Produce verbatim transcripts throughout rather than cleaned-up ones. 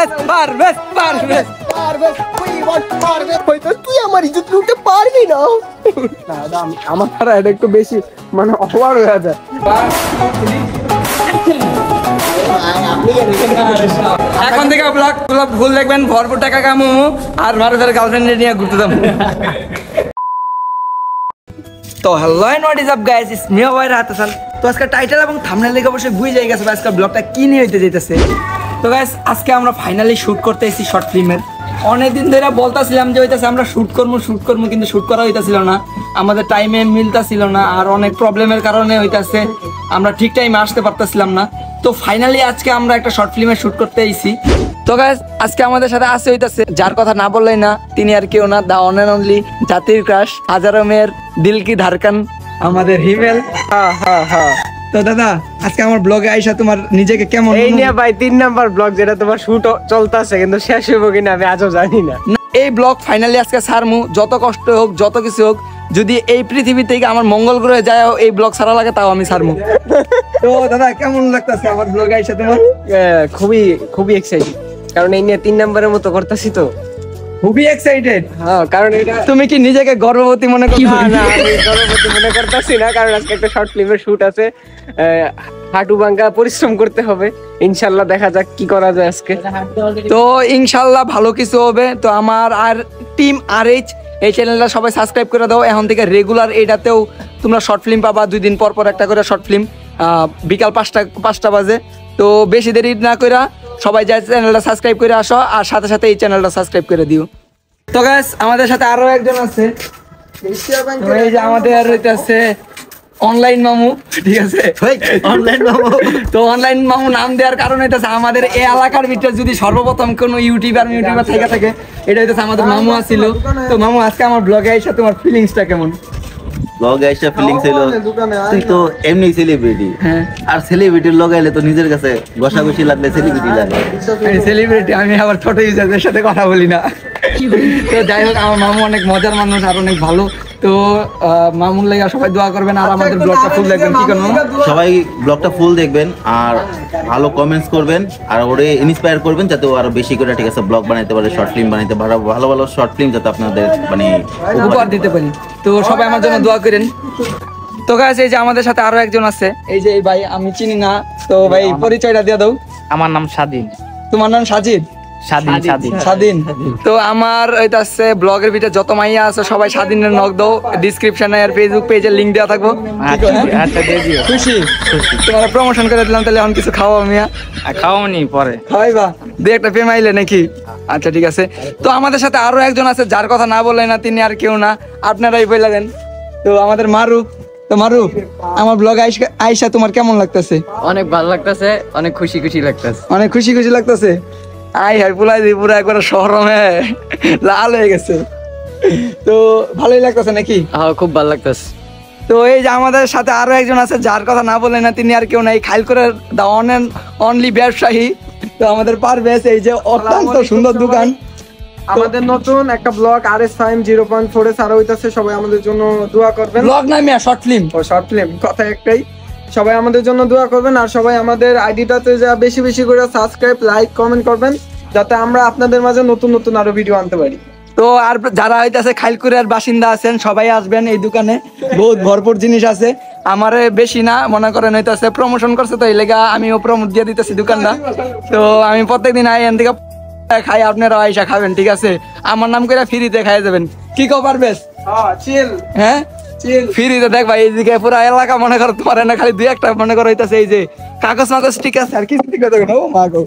Parvez Parvez Parvez Parvez we want Parvez হয়তো তুই আমার ইজ্জত লুটতে পারবি না দাদা আমার সারা এটা একটু বেশি মানে অপবার হয়ে যায় এখন থেকে ব্লগ ভুল দেখবেন ভরপুর টাকা কামাবো আর ভারতের গার্লফ্রেন্ড নিয়ে ঘুরতে যাবো তো hello and what is up guys it's me Y Rahatan তো আজকে টাইটেল এবং থাম্বনেল দেখে অবশ্যই বুঝে যাই গেছে আজকে ব্লগটা কি নিয়ে হইতে যাইতেছে তো গাইস আজকে আমরা ফাইনালি শুট করতে এসেছি শর্ট ফিল্মের অনেকদিন ধরে বলতাছিলাম যে হইতাছে আমরা শুট করবো শুট করবো কিন্তু শুট করা হইতাছিল না আমাদের টাইমে মিলতাছিল না আর অনেক প্রবলেমের কারণে হইতাছে আমরা ঠিক টাইমে আসতে পারতাছিলাম না তো ফাইনালি আজকে আমরা একটা শর্ট ফিল্মে শুট করতে এসেছি তো গাইস আজকে আমাদের সাথে আসে হইতাছে যার কথা না বললেই না তিনি আর কেউ না দা ওয়ান এন্ড অনলি জাতির ক্রাশ হাজারো মেয়ের দিল কি ধারকান আমাদের হিমেল হ্যাঁ হ্যাঁ হ্যাঁ তো দাদা আজকে আমার ব্লগে আইসা তোমার নিজেকে কেমন এই নিয়ে ভাই তিন নাম্বার ব্লগ যেটা তোমার শুট চলতেছে কিন্তু শেষ হইব কিনা আমি আজও জানি না এই ব্লগ ফাইনালি আজকে ছাড়মু যত কষ্ট হোক যত কিছু হোক যদি এই পৃথিবী থেকে আমার মঙ্গল গ্রহে যায় এই ব্লগ ছাড়া লাগে তাও আমি ছাড়মু তো দাদা কেমন লাগতেছে আমার ব্লগে আইসা তোমার খুবই খুবই এক্সাইটেড কারণ এই নিয়ে তিন নাম্বারের মতো করতেছি তো খুবই এক্সাইটেড হ্যাঁ কারণ এটা তুমি কি নিজেকে গর্ভবতী মনে করো না না আমি গর্ভবতী মনে করতেছি না কারণ আজকে একটা শর্ট ফিল্মের শুট আছে হাঁটু ভাঙ্গা পরিশ্রম করতে হবে ইনশাআল্লাহ দেখা যাক কি করা যায় আজকে তো ইনশাআল্লাহ ভালো কিছু হবে তো আমার আর টিম আরএইচ এই চ্যানেলটা সবাই সাবস্ক্রাইব করে দাও এখন থেকে রেগুলার এটাতেও তোমরা শর্ট ফিল্ম পাবা দুই দিন পর পর একটা করে শর্ট ফিল্ম বিকাল পাঁচটা পাঁচটা বাজে তো বেশি দেরি না কইরা সবাই যাই চ্যানেলটা সাবস্ক্রাইব করে আসো আর সাথে সাথে এই চ্যানেলটা সাবস্ক্রাইব করে দিও তো গাইস আমাদের সাথে আরো একজন আছে এই যে আমাদের হইতাছে অনলাইন মামু ঠিক আছে অনলাইন মামু তো অনলাইন মামু নাম দেওয়ার কারণ হইতাছে আমাদের এই এলাকার ভিতরে যদি সর্বপ্রথম কোনো ইউটিউবার ইউটিউবার থেকে থাকে এটা হইতাছে আমাদের মামু আসছিল তো মামু আজকে আমার ব্লগে আইসা তোমার ফিলিংসটা কেমন ব্লগে আইসা ফিলিংস হইলো তুই তো এমনি সেলিব্রিটি আর সেলিব্রিটির লগে আইলে তো নিজের কাছে ঘষাঘষি লাগলে সেলিব্রিটি লাগে সেলিব্রিটি আমি আবার ছোট ইউজারদের সাথে কথা বলি না তো যাই হোক আমার মামু অনেক মজার মানুষ আর অনেক ভালো তো মামুর লাগা সবাই দোয়া করবেন আর আমাদের ব্লগটা ফুল দেখবেন কি করব সবাই ব্লগটা ফুল দেখবেন আর ভালো কমেন্টস করবেন আর ওরে ইন্সপায়ার করবেন যাতে ও আরো বেশি করে ঠিক আছে ব্লগ বানাইতে পারে শর্ট ফিল্ম বানাইতে পারে ভালো ভালো শর্ট ফিল্ম যাতে আপনাদের মানে উপহার দিতে পারি তো সবাই আমার জন্য দোয়া করেন তো গাইস এই যে আমাদের সাথে আরো একজন আছে এই যে এই ভাই আমি চিনি না তো ভাই পরিচয়টা দিয়ে দাও আমার নাম স্বাধীন তোমার নাম সাজিদ স্বাধীন স্বাধীন স্বাধীন তো আমার এটা আছে ব্লগের ভিতরে যত মাইয়া আছে সবাই স্বাধীনের নক দাও ডেসক্রিপশনে আর ফেসবুক পেজে লিংক দেওয়া থাকবো আচ্ছা দিয়ে দিও খুশি তোমার প্রমোশন করে দিলাম তাহলে এখন কিছু খাওয়া মিয়া খাওয়ানি পরে খাওয়াইবা দুই একটা পেমাইলে নাকি আচ্ছা ঠিক আছে তো আমাদের সাথে আরো একজন আছে যার কথা না বললেন না তিনি আর কেউ না আপনারাই বলে দেন তো আমাদের মারু তো মারু আমার ব্লগ আইসা তোমার কেমন লাগতেছে অনেক ভালো লাগতেছে অনেক খুশি খুশি লাগতেছে অনেক খুশি খুশি লাগতেছে আই হাই পুলাই দি পুরা একবার শহরমে লাল হয়ে গেছে তো ভালোই লাগতেছে নাকি হ্যাঁ খুব ভালো লাগতেছে তো এই যে আমাদের সাথে আরো একজন আছে যার কথা না বললেন না তিনি আর কেউ নাই খাইল করে দা ওয়ান এন্ড অনলি ব্যবসায়ী তো আমাদের পারভেজ এই যে অত্যন্ত সুন্দর দোকান আমাদের নতুন একটা ব্লগ আর S five zero point four এ সারা হইতাছে সবাই আমাদের জন্য দোয়া করবেন ব্লগ না মিয়া শর্ট ফিল্ম ও শর্ট ফিল্ম কথা একটাই সবাই আমাদের জন্য দোয়া করবেন আর সবাই আমাদের আইডিটাতে যা বেশি বেশি করে সাবস্ক্রাইব লাইক কমেন্ট করবেন যাতে আমরা আপনাদের মাঝে নতুন নতুন আরো ভিডিও আনতে পারি তো আর যারা হইতাছে খাইলকুড়ার বাসিন্দা আছেন সবাই আসবেন এই দোকানে বহুত ভরপুর জিনিস আছে আমারে বেশি না মনে করেন হইতাছে প্রমোশন করছে তো এই লেগা আমিও প্রমোট দিয়ে দিতেছি দোকানটা তো আমি প্রত্যেকদিন আই এন থেকে খাই আপনারা আইসা খাবেন ঠিক আছে আমার নাম করে ফ্রিতে খাই যাবেন কি কো পারবেস হ্যাঁ ফ্রিতে দেখ ভাই এইদিকে পুরো এলাকা মনে করো তোমার না খালি দুই একটা মনে করো হইতাছে এই যে কাগজ মাগজ ঠিক আছে আর কিছু ঠিক আছে ও মা গো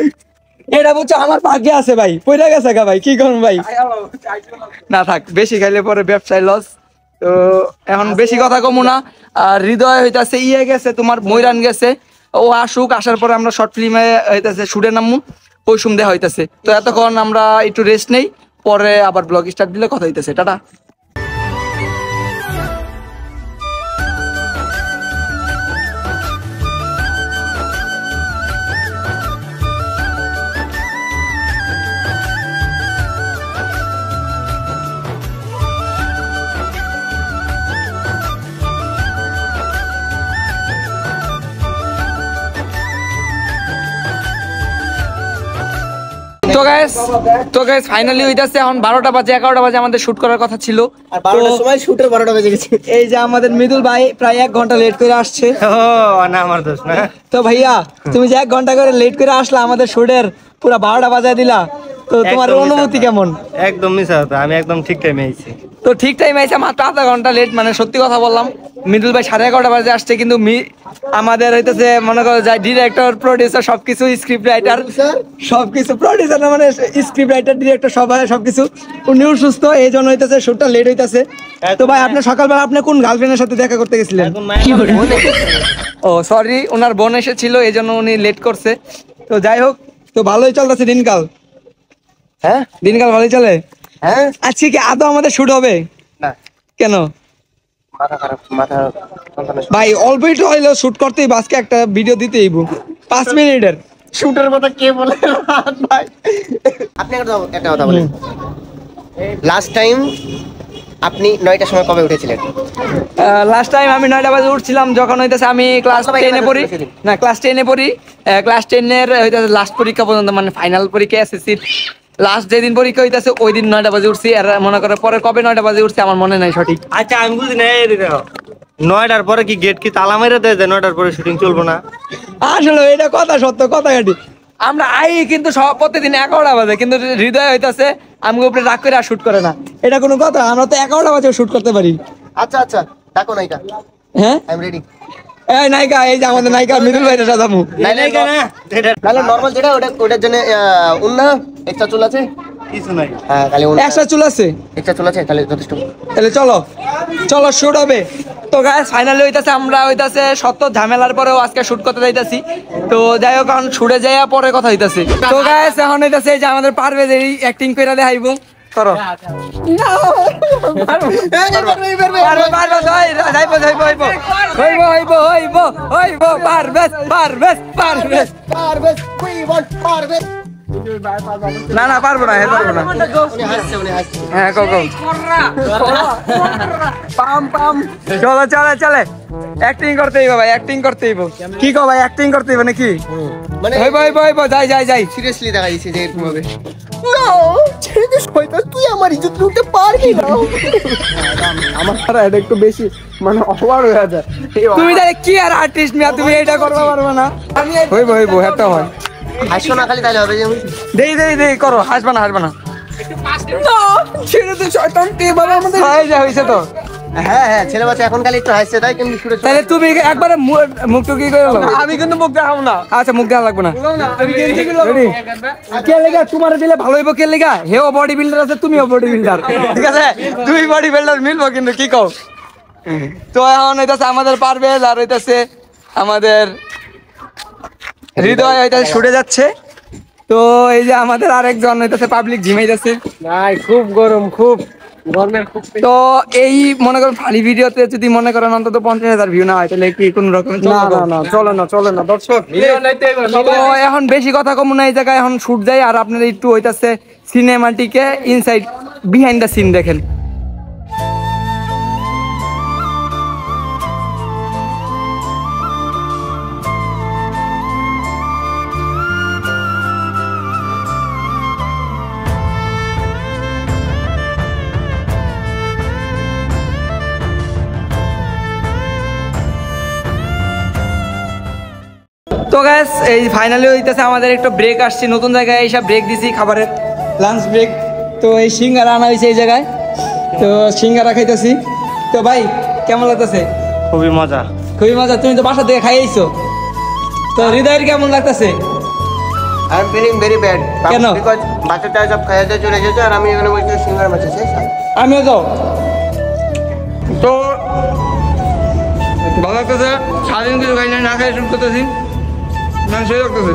এটা বুঝছো আমার ভাগ্যে আছে ভাই পয়রা গেছে গা ভাই কি করুন ভাই না থাক বেশি খাইলে পরে ব্যবসায় লস তো এখন বেশি কথা কমু না আর হৃদয় হইতাছে ইয়ে গেছে তোমার ময়রান গেছে ও আসুক আসার পরে আমরা শর্ট ফিল্মে হইতাছে শুটে নামু ওই সুম দেওয়া হইতাছে তো এতক্ষণ আমরা একটু রেস্ট নেই পরে আবার ব্লগ স্টার্ট দিলে কথা হইতাছে টাটা তো গাইস তো গাইস ফাইনালি হইতাছে এখন বারোটা বাজে এগারোটা বাজে আমাদের শুট করার কথা ছিল আর বারোটার তো সময় শুটের বারোটা বেজে গেছে। এই যে আমাদের মৃদুল ভাই প্রায় এক ঘন্টা লেট করে আসছে। ও না আমার দোষ না। তো ভাইয়া তুমি যে এক ঘন্টা করে লেট করে আসলা আমাদের শুটের পুরো বারোটা বাজায় দিলা, তো তোমার একদম অনুভূতি মিছা কেমন? একদম মিছা কথা, আমি একদম ঠিক টাইমে আইছি। তো ঠিক টাইম আইছে, মাত্র আধা ঘন্টা লেট, মানে সত্যি কথা বললাম। মৃদুল ভাই সাড়ে এগারোটা বাজে আসছে, কিন্তু মি- আমাদের হইতেছে মনে করো যায় ডিরেক্টর প্রডিউসার সবকিছু, স্ক্রিপ্ট রাইটার সবকিছু, প্রডিউসার না মানে স্ক্রিপ্ট রাইটার ডিরেক্টর সবাই সবকিছু, উনিও সুস্থ, এই জন্য হইতেছে শুটটা লেট হইতেছে। তো ভাই আপনি সকালবেলা আপনি কোন গার্লফ্রেন্ডের সাথে দেখা করতে গেছিলেন? ও সরি, ওনার বোন এসেছিল এই জন্য উনি লেট করছে। তো যাই হোক, তো ভালোই চলতেছে দিনকাল। হ্যাঁ দিনকাল ভালোই চলে। হ্যাঁ আজকে কি আদৌ আমাদের শুট হবে? না, কেন মাথা খারাপ, মাথা ভাই? অল্প একটু হইলেও শুট করতেই, আজকে একটা ভিডিও দিতেই পাঁচ মিনিটের। শুটের কথা কে বলে ভাই? আপনি একটা একটা কথা বলেন, লাস্ট টাইম আপনি নয়টার সময় কবে উঠেছিলেন? লাস্ট টাইম আমি নয়টা বাজে উঠছিলাম যখন হইতেছে আমি ক্লাস সবাই টেনে এখানে পড়ি। উঠেছিলেন। না, ক্লাস টেনে পড়ি, ক্লাস টেনের হইতেছে লাস্ট পরীক্ষা পর্যন্ত, মানে ফাইনাল পরীক্ষা এসএসসির লাস্ট যেদিন পরীক্ষা হইতেছে ওই দিন নয়টা বাজে উঠছি। আর মনে করে পরে কবে নয়টা বাজে উঠছি আমার মনে নাই সঠিক। আচ্ছা আমি বুঝি না, এই দেখো নয়টার পরে কি গেট কি তালা মেরে দেয় যে নয়টার পরে শুটিং চলবো না? আসলে এটা কথা সত্য, কথা কাটি। আমরা আই কিন্তু সব প্রতিদিন এগারোটা বাজে, কিন্তু হৃদয় হইতাছে আমাকে উপরে রাগ করে আর শুট করে না। এটা কোনো কথা? আমরা তো এগারোটা বাজে শুট করতে পারি। আচ্ছা আচ্ছা, ডাকো নায়িকা, হ্যাঁ আই এম রেডি। এই নায়িকা, এই যে আমাদের নায়িকা মৃদুল ভাইটা সাজামু। নাইলে নাইলে নরমাল যেটা ওটা ওটার জন্য উন্না এক্সট্রা চুল আছে? কিছু নাই। হ্যাঁ তাহলে একশো চুল আছে, এক্সট্রা চুল আছে তাহলে যথেষ্ট। তাহলে চলো চলো শুট হবে। তো গাইস ফাইনালি হইতাছে আমরা হইতাছে সত্য ঝামেলার পরেও আজকে শুট করতে যাইতাছি। তো যাই হোক, এখন শুটে যাইয়া পরে কথা হইতাছে। তো গাইস এখন হইতাছে এই যে আমাদের পারভেজ এই অ্যাক্টিং করে দেখাইবো, করো। পারভেজ, পারভেজ, হই, যাইবো, যাইবো, হইবো, হইবো, হইবো, হইবো, হইবো, পারভেজ, পারভেজ, পারভেজ। না না, পারবো না, হ্যাঁ পারবো না। উনি হাসছে, উনি হাসছে। হ্যাঁ কো কো পাম পাম, চলো চলে চলে, অ্যাক্টিং করতেই ভাই, অ্যাক্টিং করতেই কি কো ভাই, অ্যাক্টিং করতেই নাকি? মানে হইব হইব হইব, যাই যাই যাই। সিরিয়াসলি দেখা যাচ্ছে যে এরকম হবে। না, ছেড়ে দে শয়তান, তুই আমার ইজ্জত লুটতে পারবি না। আমার সারা এটা একটু বেশি মানে অফার হয়ে যায়। তুমি তাহলে কি আর আর্টিস্ট মিয়া, তুমি এটা করতে পারবে না? হইব হইব, একটা হয়। হাসো না খালি তাহলে হবে যে। দেই দেই দেই, করো, হাসবা না হাসবা না। না, ছেড়ে দে শয়তান, কে বাবা আমাদের। হয়ে যা, হইছে তো। হ্যাঁ হ্যাঁ, ছেলে বাচ্চা এখন খালি একটু হাসছে তাই, কিন্তু শুরু তাহলে তুমি একবারে মু- মুখ টুকি করে লো। আমি কিন্তু মুখ দেখাবো না। আচ্ছা মুখ দেওয়া লাগবে না। তুমি গেঞ্জি গুলো Ready? কে লেগা তোমার দিলে ভালো হইব, কে লেগা হেও বডি বিল্ডার আছে, তুমিও বডি বিল্ডার, ঠিক আছে? দুই বডি বিল্ডার মিলবো, কিন্তু কি কও? তো এখন হইতাছে আমাদের পারভেজ আর হইতাছে আমাদের হৃদয় হইতাছে ছুটে যাচ্ছে। তো এই যে আমাদের আরেকজন হইতাছে পাবলিক ঝিমাইতেছে। ভাই খুব গরম, খুব গরমের খুব। তো এই মনে করেন ফানি ভিডিওতে যদি মনে করেন অন্তত পঞ্চাশ হাজার ভিউ না হয় তাহলে কি কোন রকম না না না, চলে না চলে না দর্শক। তো এখন বেশি কথা কম না, এই জায়গায় এখন শুট যায় আর আপনারা একটু হইতাছে সিনেমাটিকে ইনসাইড বিহাইন্ড দ্য সিন দেখেন। তো গ্যাস এই ফাইনালি হইতেছে আমাদের একটু ব্রেক আসছে, নতুন জায়গায় এইসব ব্রেক দিছি, খাবারের লাঞ্চ ব্রেক। তো এই সিঙ্গারা আনা হয়েছে এই জায়গায়, তো সিঙ্গারা খাইতেছি। তো ভাই কেমন লাগতেছে? খুবই মজা। খুবই মজা। তুমি তো বাসা থেকে খাইয়েছো, তো হৃদয়ের কেমন লাগতেছে? I am feeling very bad. কেন? বিকজ বাচ্চাটা সব খাইয়ে দিয়ে চলে এসেছে আর আমি এখানে বসে সিঙ্গারা মাছ শেষ। আমিও তো তো ভালো লাগতেছে, সারাদিন কিছু খাই না, না খাই শুট করতেছি, না সেই লাগতেছে।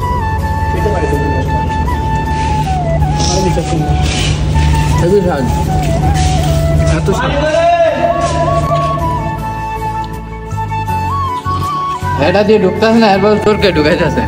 এটা দিয়ে ঢুকতেছে না, এরপর তোরকে ঢুকাইতেছে।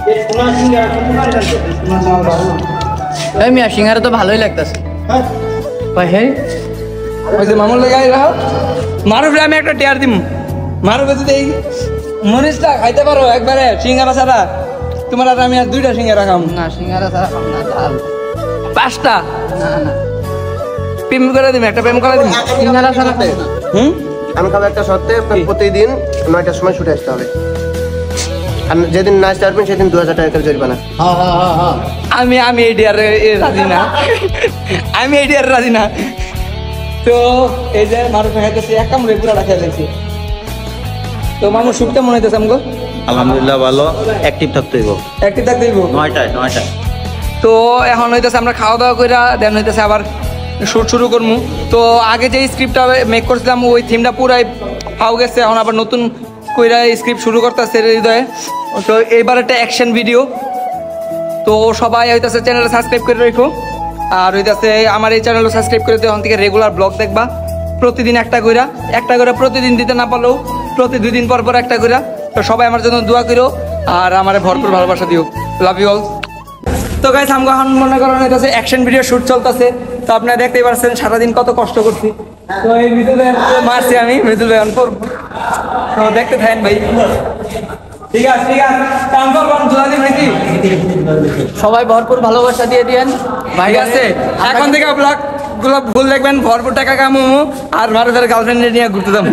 এই মিয়া সিঙ্গারা তো ভালোই লাগতেছে ভাই। হ্যাঁ ওই যে মামুর লেগে রাখো, মারুফে আমি একটা টেয়ার দিম। মারুফে যদি এই মরিচটা খাইতে পারো একবারে সিঙ্গারা ছাড়া, তোমার আর আমি আর দুইটা সিঙ্গারা খাম না সিঙ্গারা ছাড়া খাম না ডাল পাঁচটা না না প্রেম করে দিবি একটা প্রেম করে দিবি সিঙ্গারা ছাড়া খাই হুম আমি খাবো একটা সত্ত্বে প্রতিদিন নয়টার সময় ছুটে আসতে হবে আর যেদিন না আসতে পারবেন সেদিন দু হাজার টাকা করে জরিমানা হ্যাঁ হ্যাঁ হ্যাঁ হ্যাঁ আমি আমি এই ডিয়ার রাজি না আমি এই ডিয়ার রাজি না তো এই যে মানুষ খাইতেছে এক কামড়ে পুরা রাখা যাচ্ছে তো মানুষ শুকতে মনে হইতেছে আমগো আলহামদুলিল্লাহ ভালো অ্যাক্টিভ থাকতে হইব একটি থাক দিব নয়টায় নয়টায় তো এখন হইতেছে আমরা খাওয়া দাওয়া কইরা দেন হইতেছে আবার শুট শুরু করবো তো আগে যে স্ক্রিপ্টটা মেক করছিলাম ওই থিমটা পুরাই পাও গেছে এখন আবার নতুন কইরা স্ক্রিপ্ট শুরু করতেছে হৃদয়ে তো এইবার একটা অ্যাকশন ভিডিও তো সবাই হইতেছে চ্যানেলটা সাবস্ক্রাইব করে রাখো আর হইতেছে আমার এই চ্যানেলটা সাবস্ক্রাইব করে তখন থেকে রেগুলার ব্লগ দেখবা প্রতিদিন একটা কইরা একটা করে প্রতিদিন দিতে না পারলেও প্রতি দুই দিন পর পর একটা কইরা তো সবাই আমার জন্য দোয়া করো আর আমার ভরপুর ভালোবাসা দিও লাভ ইউ অল তো গাইস আমগো এখন মনে করেন হইতেছে অ্যাকশন ভিডিও শুট চলতেছে তো আপনারা দেখতেই পাচ্ছেন সারাদিন কত কষ্ট করছি তো এই ভিডিওতে মারছি আমি মৃদুল ভাই অনপর তো দেখতে থাকেন ভাই ঠিক আছে ঠিক আছে কাম কর কোন জোড়া দিবেন নাকি সবাই ভরপুর ভালোবাসা দিয়ে দিয়েন ভাই ঠিক আছে এখন থেকে ব্লগ গুলো ভুল দেখবেন ভরপুর টাকা কামাবো আর ভারতের গার্লফ্রেন্ড নিয়ে ঘুরতে যাবো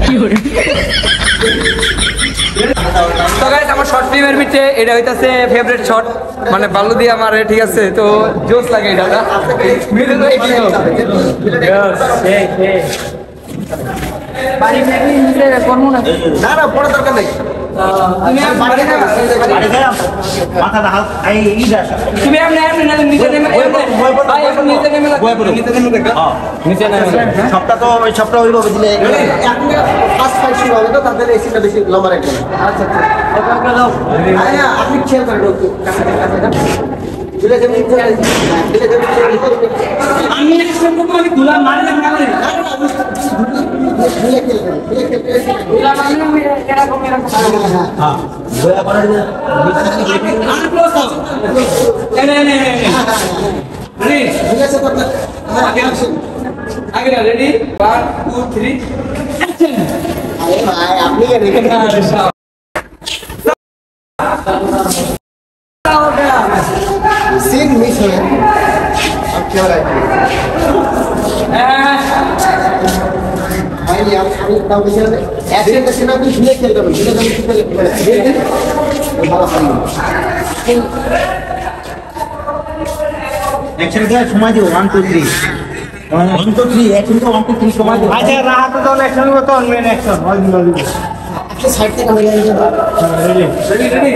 তো গাইস আমার শর্ট ফিল্মের ভিতরে এটা হইতাছে ফেভারিট শট মানে বালু দিয়ে মারে ঠিক আছে তো জোস লাগে এটা না মিলে তো এই বাড়ি থেকে নিজে করবো না না না পড়ার দরকার নেই তুমি আর বাড়ি না মাথাটা হাত এই ইজ আসা তুমি এমনি এমনি না নিচে নেমে ভাই এখন নিচে নেমে লাগবে নিচে নেমে দেখো নিচে নেমে সবটা তো ওই সবটা ওইভাবে দিলে ফার্স্ট ফাইট শুরু হবে তো তাদের এসিটা বেশি লম্বা রাখবে না আচ্ছা আচ্ছা আপনি খেয়াল করেন একটু কাছে কাছে না দিলে যেমন দিলে যেমন আমি একদম তোমাকে দুলা মারি না মারি দিলে খেল করেন দিলে খেল দুলা মারি না এরকম এরকম হ্যাঁ দয়া করে আর ক্লোজ দাও এনে এনে এনে রেডি ঠিক আছে তো আপনার আগে আগে ready one two three action আরে ভাই আপনি রেখে আরে শাবাশ सीन मिस हो गया अब क्या हो रहा है भाई यार আমি তাও বেশি না অ্যাকশন করতে না আপনি ঝুলে খেলতে হবে ঝুলে খেলতে খেলতে ভালো হয় অ্যাকশন কে সময় দিও one two three one two three action তো one two three সময় দিও আচ্ছা রাহাত তো অ্যাকশন করতে মেন অ্যাকশন হয় দিল দিল আপনি সাইড থেকে হয়ে যাবে ready ready ready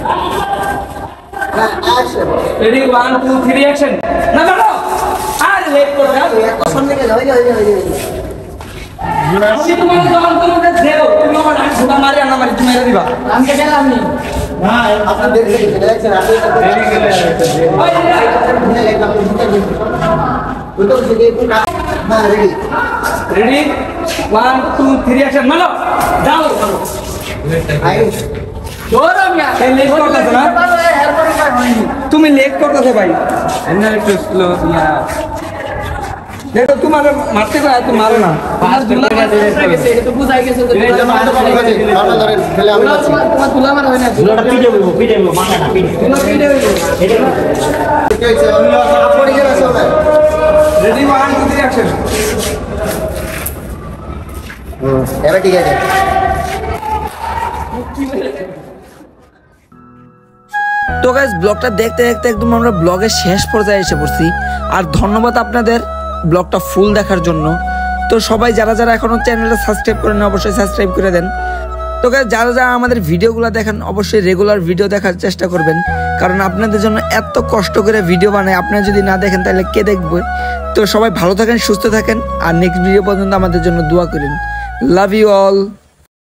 action ready one two three action না না আর লেট করো না একটা সামনে গেলে হয়ে যাবে হয়ে যাবে আমি তোমাকে যখন তোমাকে দেও তুমি আমার আমি ধুলা মারি আর না মারি তুমি মেরে দিবা আমি তো গেলাম নি আপনি দেখে দেখে অ্যাকশন আপনি রেডি গেলে ওই দুটো দিকে হ্যাঁ ready ready one two three action মারো যাও আই জোর আমি এই লেট করতেছ না এরপরে কার হয়নি তুমি লেট করতেছো ভাই এন্ড একটু স্লো ইয়া দেখো তোমার মারতে কয় তুমি মারো না তোমার দুলা মারা হয়ে গেছে এটা তো বুঝাই গেছে যে দুলা মারা হয়ে গেছে ভালো ধরেন খেলে আমি আছি তোমার তোমার দুলা মারা হয় না দুলাটা পিটে হইবো পিটে হইবো মাথা না পিটে তোমার পিঠে হইলো এটা ঠিক আছে আমি আপনি গেলে আসলে ready one two three action হুম এবার ঠিক আছে তো গাইস ব্লগটা দেখতে দেখতে একদম আমরা ব্লগের শেষ পর্যায়ে এসে পড়ছি আর ধন্যবাদ আপনাদের ব্লগটা ফুল দেখার জন্য তো সবাই যারা যারা এখনো চ্যানেলটা সাবস্ক্রাইব করেন অবশ্যই সাবস্ক্রাইব করে দেন তো গাইস যারা যারা আমাদের ভিডিওগুলো দেখেন অবশ্যই রেগুলার ভিডিও দেখার চেষ্টা করবেন কারণ আপনাদের জন্য এত কষ্ট করে ভিডিও বানাই আপনারা যদি না দেখেন তাহলে কে দেখবে তো সবাই ভালো থাকেন সুস্থ থাকেন আর নেক্সট ভিডিও পর্যন্ত আমাদের জন্য দোয়া করেন লাভ ইউ অল